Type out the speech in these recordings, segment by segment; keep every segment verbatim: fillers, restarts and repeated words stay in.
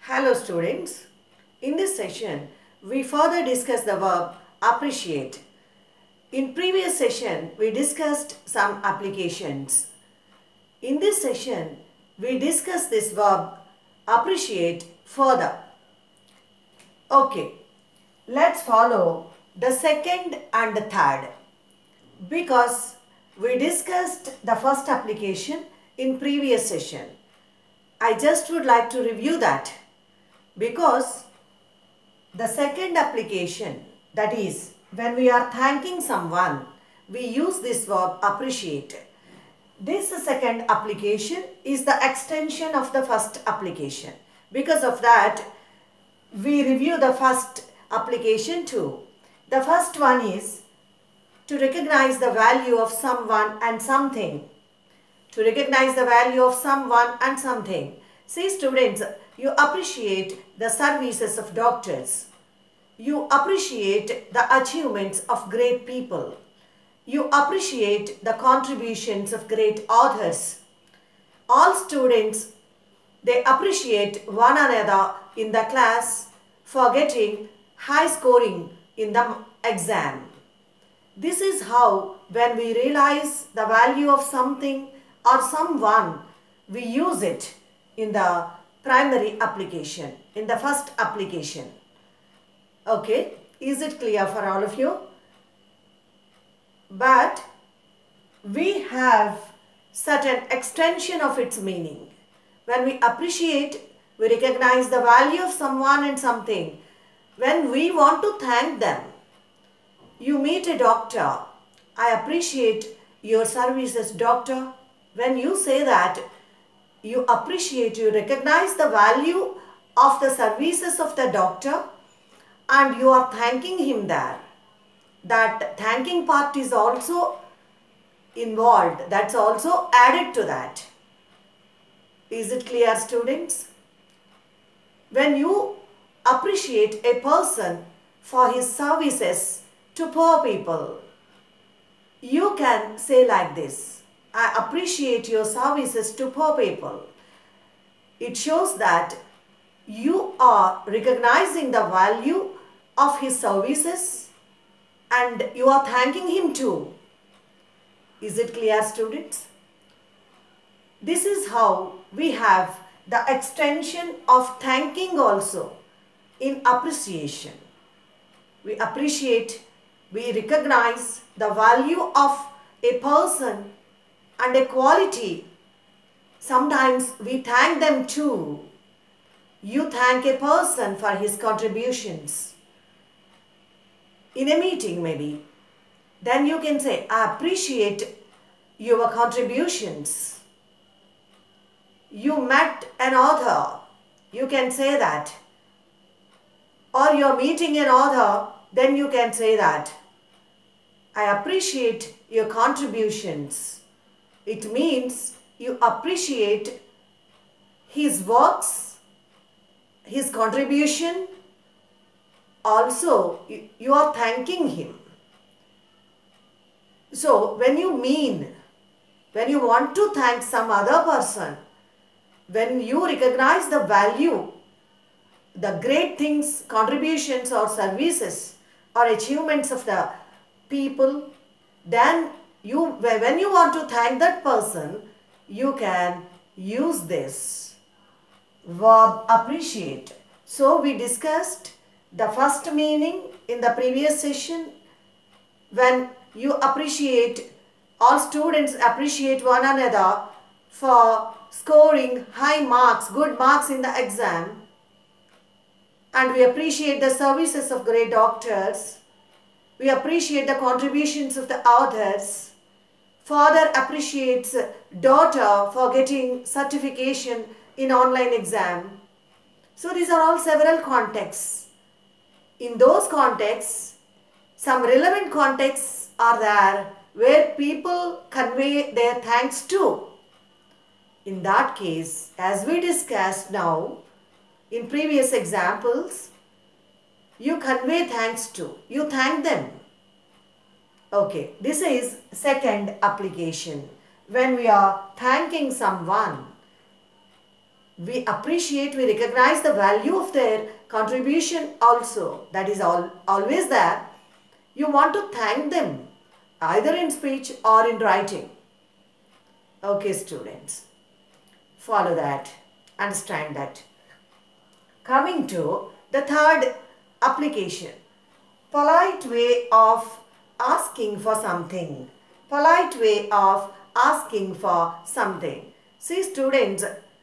Hello students, in this session we further discuss the verb appreciate. In previous session we discussed some applications. In this session we discuss this verb appreciate further. Okay, let's follow the second and the third, because we discussed the first application in previous session. I just would like to review that, because the second application, that is when we are thanking someone, we use this verb appreciate. This second application is the extension of the first application. Because of that, we review the first application too. The first one is to recognize the value of someone and something. To recognize the value of someone and something. See students, you appreciate the services of doctors. You appreciate the achievements of great people. You appreciate the contributions of great authors. All students, they appreciate one another in the class for getting high scoring in the exam. This is how, when we realize the value of something or someone, we use it in the primary application, in the first application. Okay, is it clear for all of you? But we have certain extension of its meaning. When we appreciate, we recognize the value of someone and something. When we want to thank them, you meet a doctor. I appreciate your services, doctor. When you say that, you appreciate, you recognize the value of the services of the doctor and you are thanking him there. That thanking part is also involved. That's also added to that. Is it clear, students? When you appreciate a person for his services to poor people, you can say like this: I appreciate your services to poor people. It shows that you are recognizing the value of his services and you are thanking him too. Is it clear, students? This is how we have the extension of thanking also in appreciation. We appreciate, we recognize the value of a person and a quality. Sometimes we thank them too. You thank a person for his contributions. In a meeting maybe. Then you can say, I appreciate your contributions. You met an author. You can say that. Or you're meeting an author, then you can say that. I appreciate your contributions. It means you appreciate his works, his contribution. Also, you are thanking him. So, when you mean, when you want to thank some other person, when you recognize the value, the great things, contributions or services or achievements of the people, then you, when you want to thank that person, you can use this verb appreciate. So we discussed the first meaning in the previous session. When you appreciate, all students appreciate one another for scoring high marks, good marks in the exam. And we appreciate the services of great doctors. We appreciate the contributions of the authors. Father appreciates daughter for getting certification in online exam. So these are all several contexts. In those contexts, some relevant contexts are there where people convey their thanks to. In that case, as we discussed now, in previous examples, you convey thanks to, you thank them. Okay, this is second application. When we are thanking someone, we appreciate, we recognize the value of their contribution also. That is all, always there. You want to thank them either in speech or in writing. Okay, students, follow that, understand that. Coming to the third application, polite way of asking for something. Polite way of asking for something. See, students,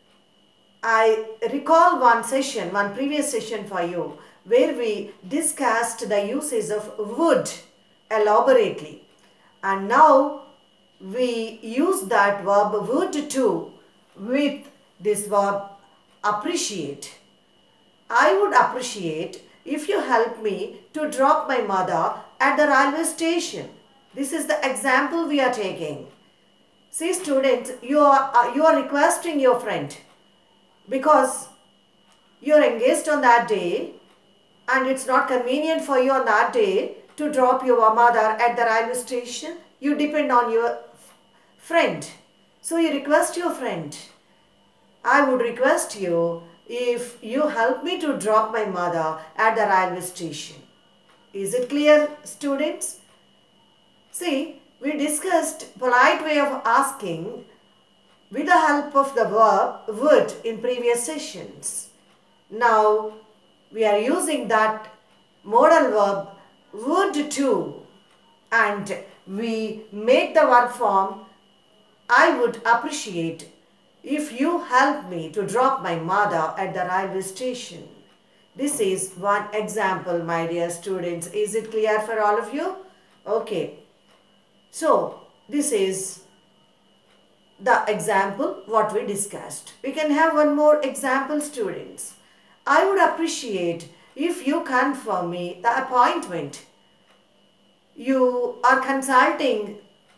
I recall one session, one previous session for you, where we discussed the uses of would elaborately. And now we use that verb would too with this verb appreciate. I would appreciate if you help me to drop my mother at the railway station. This is the example we are taking. See, students, you are, you are requesting your friend because you are engaged on that day and it's not convenient for you on that day to drop your mother at the railway station. You depend on your friend. So you request your friend, I would request you if you help me to drop my mother at the railway station. Is it clear, students? See, we discussed polite way of asking with the help of the verb would in previous sessions. Now we are using that modal verb would too, and we make the verb form I would appreciate if you help me to drop my mother at the railway station. This is one example, my dear students. Is it clear for all of you? Okay. So, this is the example what we discussed. We can have one more example, students. I would appreciate if you confirm me the appointment. You are consulting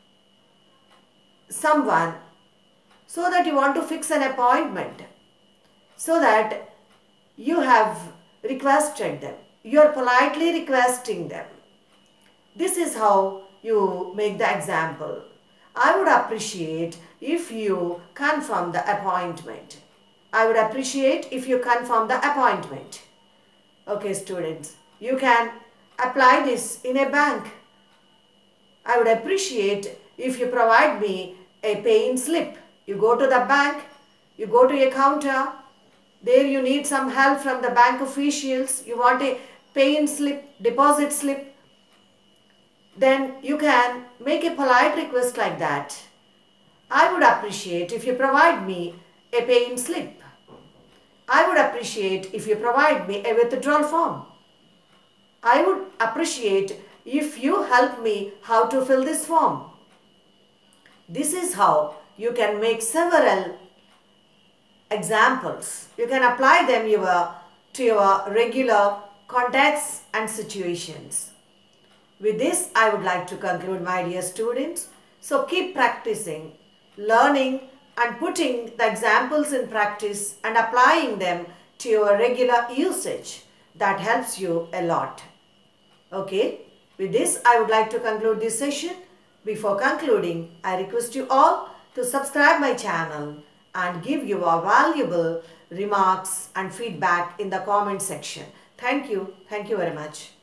someone so that you want to fix an appointment, so that you have requested them. You are politely requesting them. This is how you make the example. I would appreciate if you confirm the appointment. I would appreciate if you confirm the appointment. Okay, students, you can apply this in a bank. I would appreciate if you provide me a pay-in slip. You go to the bank, you go to a counter, there you need some help from the bank officials, you want a pay-in slip, deposit slip, then you can make a polite request like that. I would appreciate if you provide me a pay-in slip. I would appreciate if you provide me a withdrawal form. I would appreciate if you help me how to fill this form. This is how you can make several examples. You can apply them your, to your regular contexts and situations. With this, I would like to conclude, my dear students. So keep practicing, learning and putting the examples in practice and applying them to your regular usage. That helps you a lot. Okay. With this, I would like to conclude this session. Before concluding, I request you all to subscribe my channel and give your valuable remarks and feedback in the comment section. Thank you. Thank you very much.